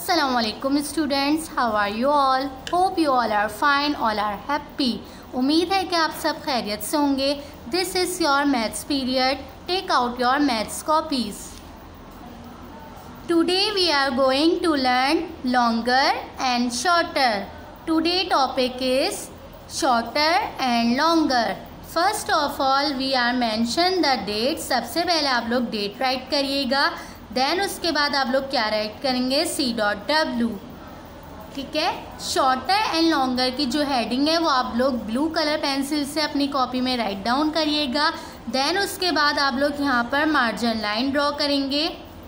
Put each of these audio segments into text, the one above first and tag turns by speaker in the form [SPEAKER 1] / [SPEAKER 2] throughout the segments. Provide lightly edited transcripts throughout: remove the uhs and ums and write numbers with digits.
[SPEAKER 1] Assalamualaikum students, how are you all? Hope you all are fine, all are happy. उम्मीद है कि आप सब खैरियत से होंगे. This is your maths period. Take out your maths copies. Today we are going to learn longer and shorter. Today topic is shorter and longer. First of all we are mention the date. सबसे पहले आप लोग date right करिएगा. Then उसके बाद आप लोग क्या राइट करेंगे, C.W. ठीक है. शॉर्टर एंड लॉन्गर की जो हेडिंग है वो आप लोग ब्लू कलर पेंसिल से अपनी कॉपी में राइट डाउन करिएगा. देन उसके बाद आप लोग यहाँ पर मार्जिन लाइन ड्रॉ करेंगे.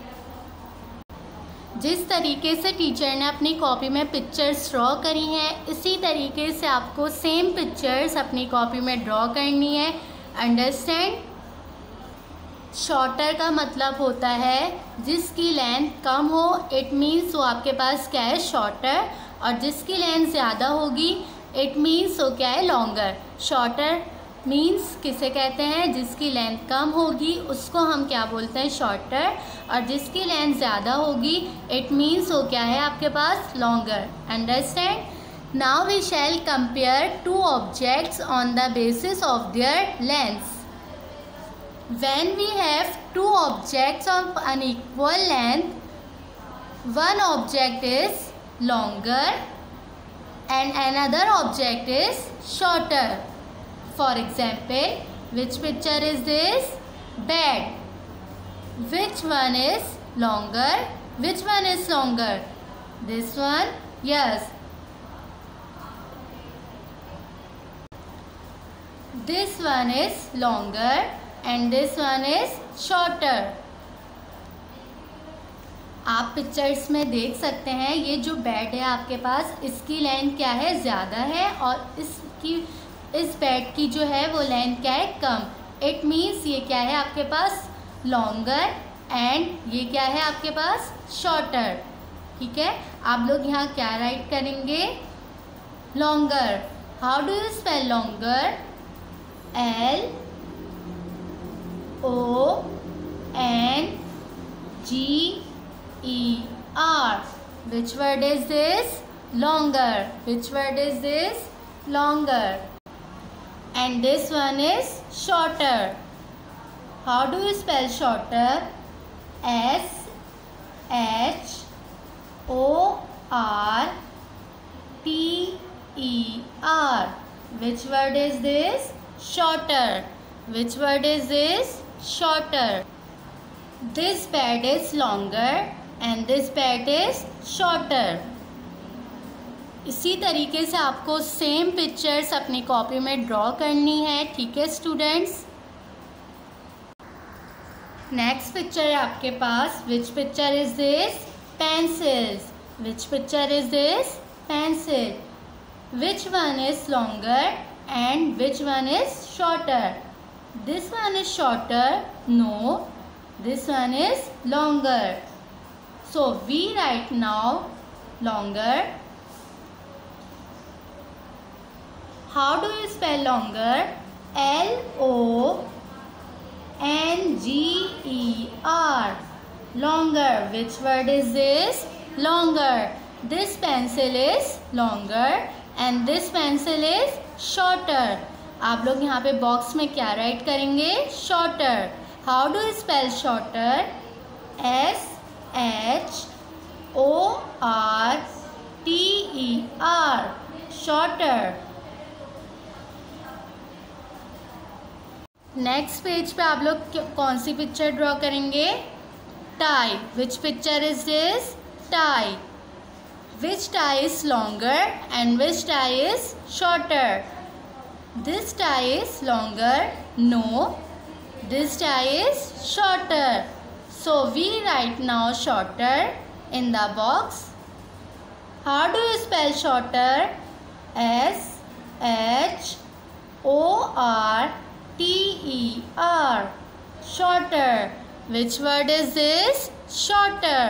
[SPEAKER 1] जिस तरीके से टीचर ने अपनी कॉपी में पिक्चर्स ड्रॉ करी हैं इसी तरीके से आपको सेम पिक्चर्स अपनी कॉपी में ड्रॉ करनी है. अंडरस्टैंड. शॉर्टर का मतलब होता है जिसकी लेंथ कम हो, इट मीन्स वो आपके पास क्या है, शॉर्टर. और जिसकी लेंथ ज़्यादा होगी इट मीन्स वो क्या है, लॉन्गर. शॉर्टर मीन्स किसे कहते हैं, जिसकी लेंथ कम होगी उसको हम क्या बोलते हैं, शॉर्टर. और जिसकी लेंथ ज़्यादा होगी इट मीन्स वो क्या है आपके पास, longer. Understand. Now we shall compare two objects on the basis of their lengths. When we have two objects of unequal length, one object is longer and another object is shorter. For example, which picture is this? Bed. Which one is longer? Which one is longer? This one? Yes. This one is longer and this one is shorter. आप pictures में देख सकते हैं ये जो bed है आपके पास इसकी लेंथ क्या है, ज़्यादा है. और इस बेड की जो है वो लेंथ क्या है, कम. इट मीन्स ये क्या है आपके पास, लॉन्गर. एंड ये क्या है आपके पास, शॉर्टर. ठीक है. आप लोग यहाँ क्या राइट करेंगे, longer. How do you spell longer? LONGER. Which word is this? Longer. Which word is this? Longer. And this one is shorter. How do you spell shorter? SHORTER. Which word is this? Shorter. Which word is this? Shorter. This bed is longer and this bed is shorter. इसी तरीके से आपको same pictures अपनी copy में draw करनी है. ठीक है स्टूडेंट्स. नेक्स्ट पिक्चर है आपके पास. Which picture is this? Pencils. Which picture is this? Pencil. Which one is longer and which one is shorter? This one is shorter. No, this one is longer. So we write now longer. How do you spell longer? LONGER. Longer. Which word is this? Longer. This pencil is longer and this pencil is shorter. आप लोग यहाँ पे box में क्या write करेंगे, shorter. How do you spell shorter? SHORTER. Shorter. Next page पे आप लोग कौन सी पिक्चर ड्रॉ करेंगे, tie. Which picture is this? Tie. Which tie is longer and which tie is shorter? This tie is longer. No, this tie is shorter. So we write now shorter in the box. How do you spell shorter? SHORTER. Shorter. Which word is this? Shorter.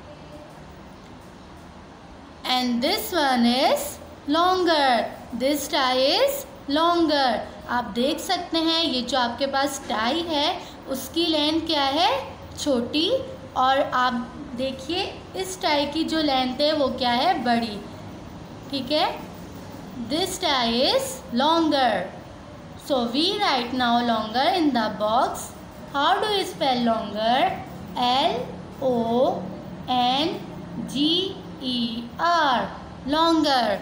[SPEAKER 1] And this one is longer. This tie is longer. आप देख सकते हैं ये जो आपके पास tie है उसकी length क्या है, छोटी. और आप देखिए इस टाई की जो लेंथ है वो क्या है, बड़ी, ठीक है। This tie is longer, so we write now longer in the box. How do you spell longer? LONGER, longer.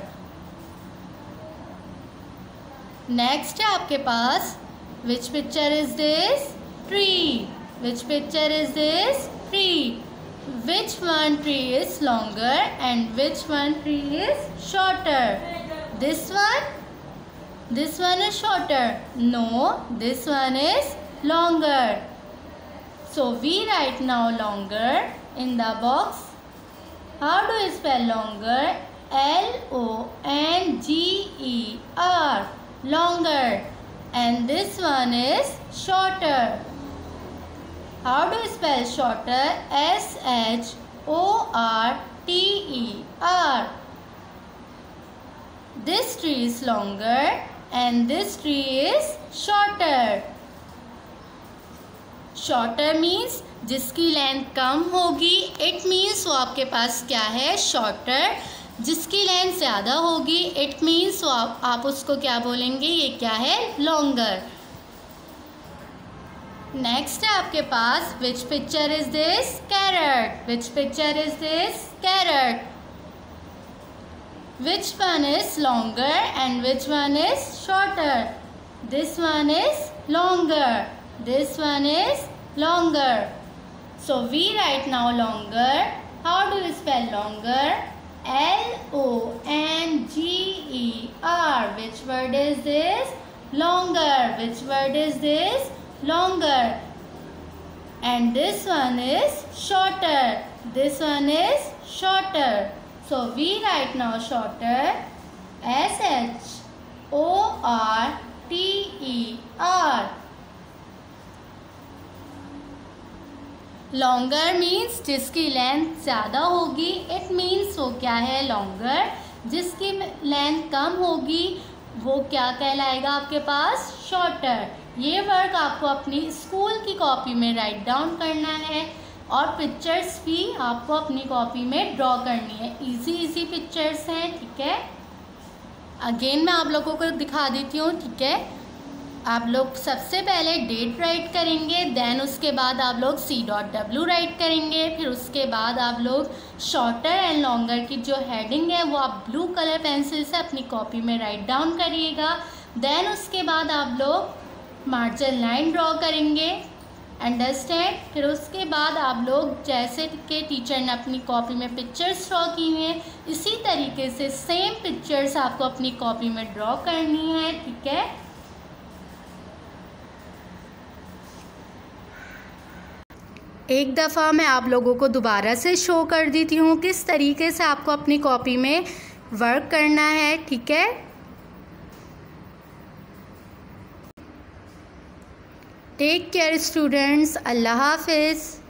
[SPEAKER 1] Next है आपके पास, which picture is this? Tree. Which picture is this? Tree. Which one tree is longer and which one tree is shorter? This one? This one is shorter. No, this one is longer. So we write now longer in the box. How do you spell longer? LONGER, longer. And this one is shorter. How do you spell shorter? SHORTER. This tree is longer and this tree is shorter. Shorter means जिसकी length कम होगी, it means वो आपके पास क्या है, shorter। जिसकी length ज़्यादा होगी, it means वो आप उसको क्या बोलेंगे, ये क्या है, longer। नेक्स्ट है आपके पास, which picture is this? Carrot. Which picture is this? Carrot. Which one is longer and which one is shorter? This one is longer, this one is longer. So we write now longer. How do you spell longer? LONGER. Which word is this? Longer. Which word is this? Longer. And this one is shorter. This one is shorter. So we write now shorter, SHORTER. Longer means जिसकी length ज़्यादा होगी, it means वो क्या है, longer। जिसकी length कम होगी वो क्या कहलाएगा आपके पास, shorter। ये वर्क आपको अपनी स्कूल की कॉपी में राइट डाउन करना है और पिक्चर्स भी आपको अपनी कॉपी में ड्रॉ करनी है। इजी पिक्चर्स हैं, ठीक है। अगेन मैं आप लोगों को दिखा देती हूँ, ठीक है। आप लोग सबसे पहले डेट राइट करेंगे, देन उसके बाद आप लोग C.W राइट करेंगे, फिर उसके बाद आप लोग शॉर्टर एंड लॉन्गर की जो हेडिंग है वो आप ब्लू कलर पेंसिल से अपनी कॉपी में राइट डाउन करिएगा। देन उसके बाद आप लोग मार्जिन लाइन ड्रॉ करेंगे, अंडरस्टैंड। फिर उसके बाद आप लोग जैसे कि टीचर ने अपनी कॉपी में पिक्चर्स ड्रॉ की हुई हैं, इसी तरीके से सेम पिक्चर्स आपको अपनी कॉपी में ड्रॉ करनी है, ठीक है। एक दफ़ा मैं आप लोगों को दोबारा से शो कर देती हूँ किस तरीके से आपको अपनी कॉपी में वर्क करना है, ठीक है। टेक केयर स्टूडेंट्स, अल्लाह हाफिज़।